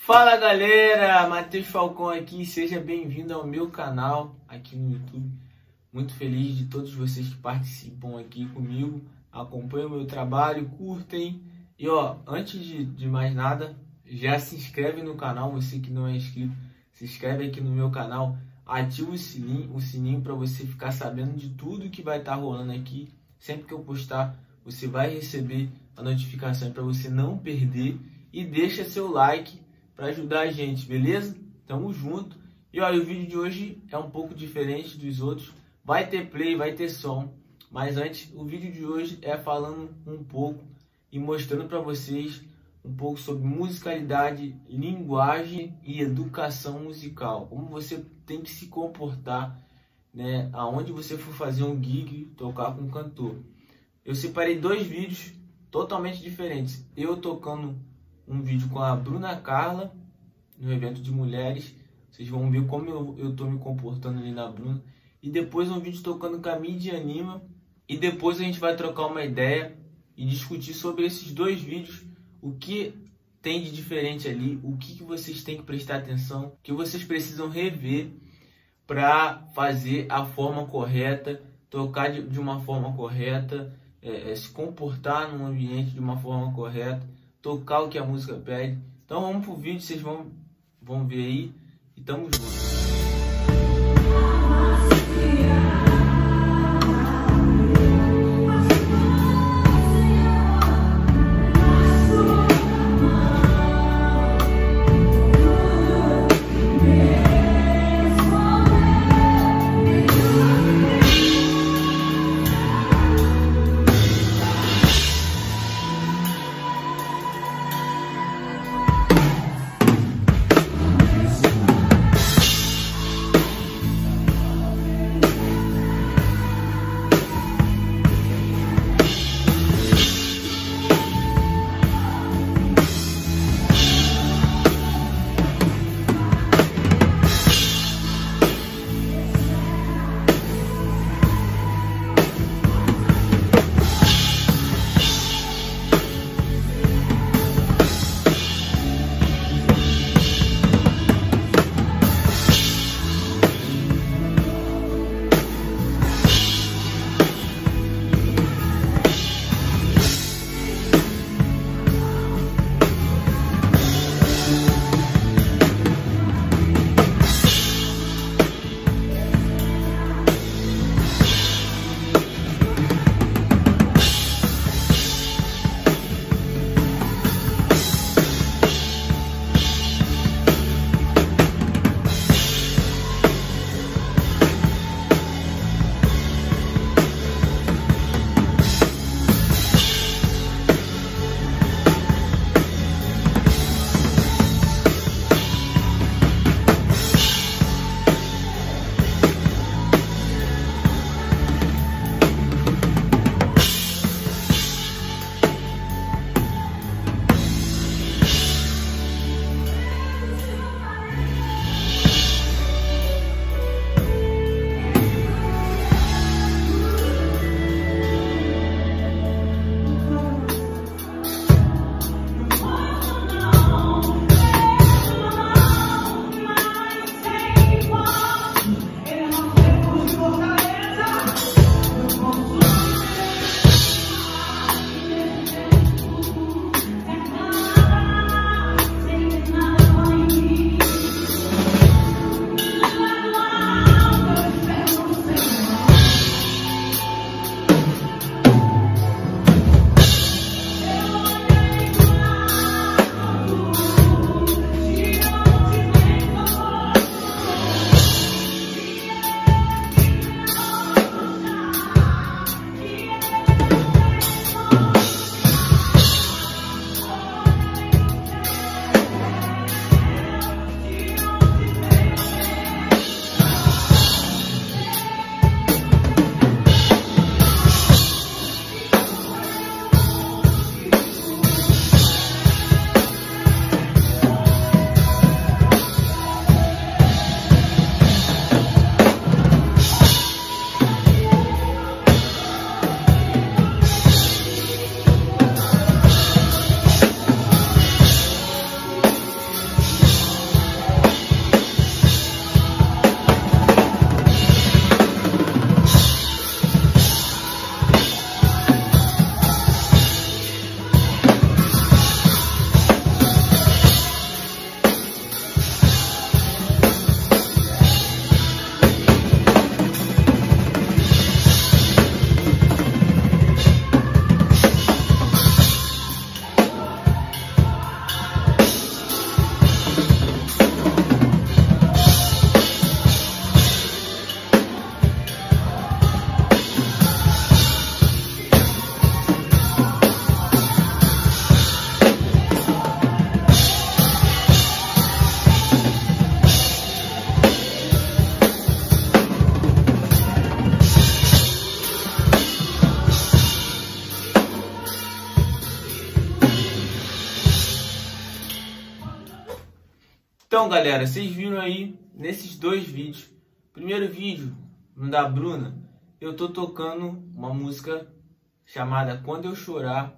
Fala galera, Matheus Falcão aqui, seja bem-vindo ao meu canal aqui no YouTube. Muito feliz de todos vocês que participam aqui comigo, acompanham o meu trabalho, curtem. E antes de mais nada, já se inscreve no canal, você que não é inscrito, se inscreve aqui no meu canal, ativa o sininho para você ficar sabendo de tudo que vai estar rolando aqui. Sempre que eu postar, você vai receber a notificação para você não perder e deixa seu like para ajudar a gente, beleza? Tamo junto. E o vídeo de hoje é um pouco diferente dos outros. Vai ter play, vai ter som. Mas antes, o vídeo de hoje é falando um pouco e mostrando para vocês um pouco sobre musicalidade, linguagem e educação musical. Como você tem que se comportar, né? Aonde você for fazer um gig, tocar com um cantor. Eu separei dois vídeos totalmente diferentes. Eu tocando um vídeo com a Bruna Carla no evento de mulheres, vocês vão ver como eu tô me comportando ali na Bruna, e depois um vídeo tocando com a Mídia Anima, e depois a gente vai trocar uma ideia e discutir sobre esses dois vídeos, o que tem de diferente ali, o que vocês têm que prestar atenção, o que vocês precisam rever para fazer a forma correta, tocar de uma forma correta, se comportar num ambiente de uma forma correta, tocar o que a música pede. Então vamos pro vídeo, vocês vão ver aí e tamo junto. Então, galera, vocês viram aí nesses dois vídeos. Primeiro vídeo, no da Bruna, eu tô tocando uma música chamada Quando Eu Chorar.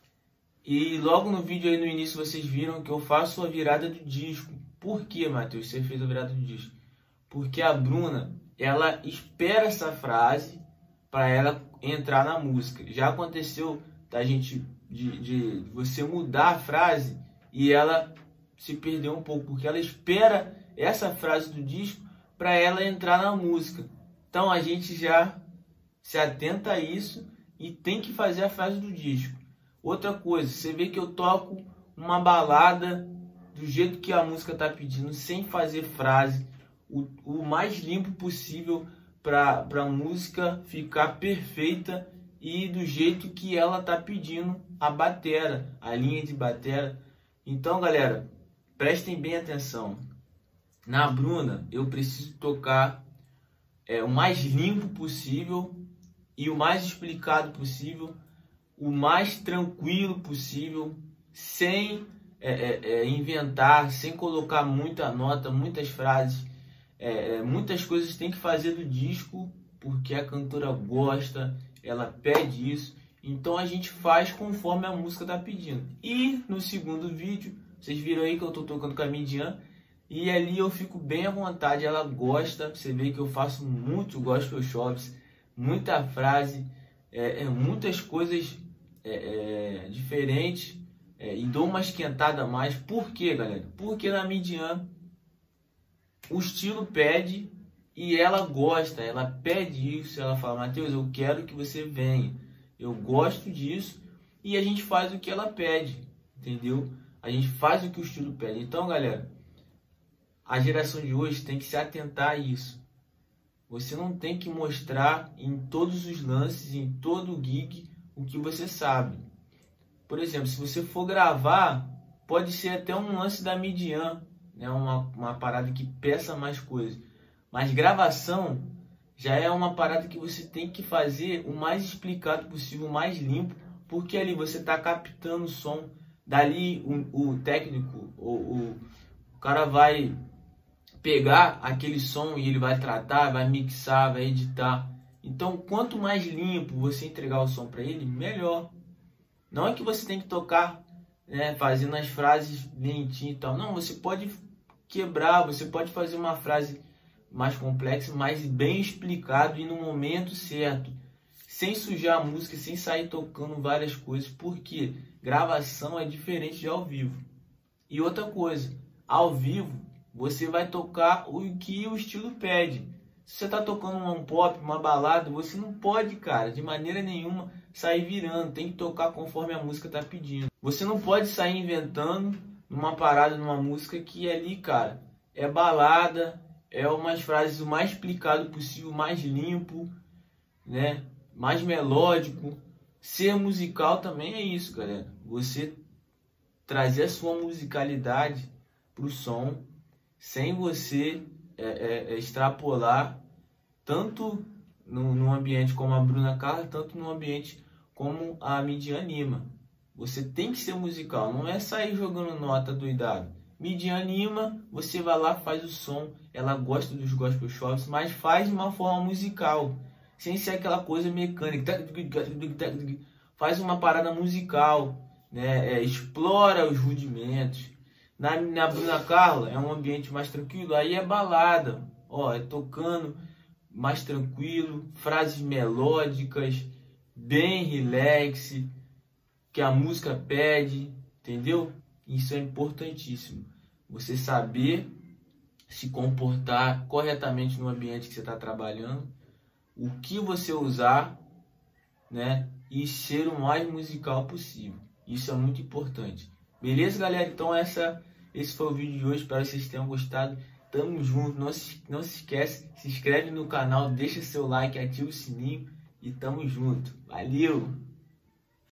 E logo no vídeo aí no início vocês viram que eu faço a virada do disco. Por que, Matheus, você fez a virada do disco? Porque a Bruna, ela espera essa frase para ela entrar na música. Já aconteceu da gente de você mudar a frase e ela se perder um pouco, porque ela espera essa frase do disco para ela entrar na música. Então a gente já se atenta a isso e tem que fazer a frase do disco. Outra coisa, você vê que eu toco uma balada do jeito que a música está pedindo, sem fazer frase, o mais limpo possível para a música ficar perfeita e do jeito que ela está pedindo a batera, a linha de batera. Então, galera, prestem bem atenção. Na Bruna, eu preciso tocar o mais limpo possível e o mais explicado possível, o mais tranquilo possível, sem inventar, sem colocar muita nota, muitas frases. Muitas coisas tem que fazer do disco, porque a cantora gosta, ela pede isso. Então a gente faz conforme a música está pedindo. E no segundo vídeo, vocês viram aí que eu estou tocando com a Midian. E ali eu fico bem à vontade, ela gosta. Você vê que eu faço muito gospel chops, muita frase, muitas coisas diferentes. E dou uma esquentada a mais. Por quê, galera? Porque na Midian o estilo pede e ela gosta, ela pede isso. Ela fala: Matheus, eu quero que você venha, eu gosto disso. E a gente faz o que ela pede, entendeu? A gente faz o que o estilo pede. Então, galera, a geração de hoje tem que se atentar a isso. Você não tem que mostrar em todos os lances, em todo o gig, o que você sabe. Por exemplo, se você for gravar, pode ser até um lance da Midian, né? Uma parada que peça mais coisas. Mas gravação já é uma parada que você tem que fazer o mais explicado possível, o mais limpo, porque ali você está captando o som. Dali o técnico, o cara vai pegar aquele som e ele vai tratar, vai mixar, vai editar. Então, quanto mais limpo você entregar o som para ele, melhor. Não é que você tem que tocar, né, fazendo as frases lentinho e tal. Não, você pode quebrar, você pode fazer uma frase mais complexa, mas bem explicado e no momento certo, sem sujar a música, sem sair tocando várias coisas, porque gravação é diferente de ao vivo. E outra coisa, ao vivo você vai tocar o que o estilo pede. Se você está tocando um pop, uma balada, você não pode, cara, de maneira nenhuma sair virando. Tem que tocar conforme a música está pedindo. Você não pode sair inventando numa parada, numa música que ali, cara, é balada, é umas frases o mais explicado possível, mais limpo, né? Mais melódico. Ser musical também é isso, galera. Você trazer a sua musicalidade pro som, sem você extrapolar tanto num ambiente como a Bruna Carla, tanto num ambiente como a Midian anima. Você tem que ser musical, não é sair jogando nota doidado. Midian anima, você vai lá, faz o som, ela gosta dos gospel chops, mas faz de uma forma musical, sem ser aquela coisa mecânica. Faz uma parada musical, né? Explora os rudimentos. Na Bruna Carla é um ambiente mais tranquilo, aí é balada, ó, tocando mais tranquilo, frases melódicas, bem relax, que a música pede, entendeu? Isso é importantíssimo. Você saber se comportar corretamente no ambiente que você está trabalhando, o que você usar, né? E ser o mais musical possível. Isso é muito importante. Beleza, galera? Então esse foi o vídeo de hoje. Espero que vocês tenham gostado. Tamo junto. Não se esquece, se inscreve no canal, deixa seu like, ativa o sininho e tamo junto. Valeu!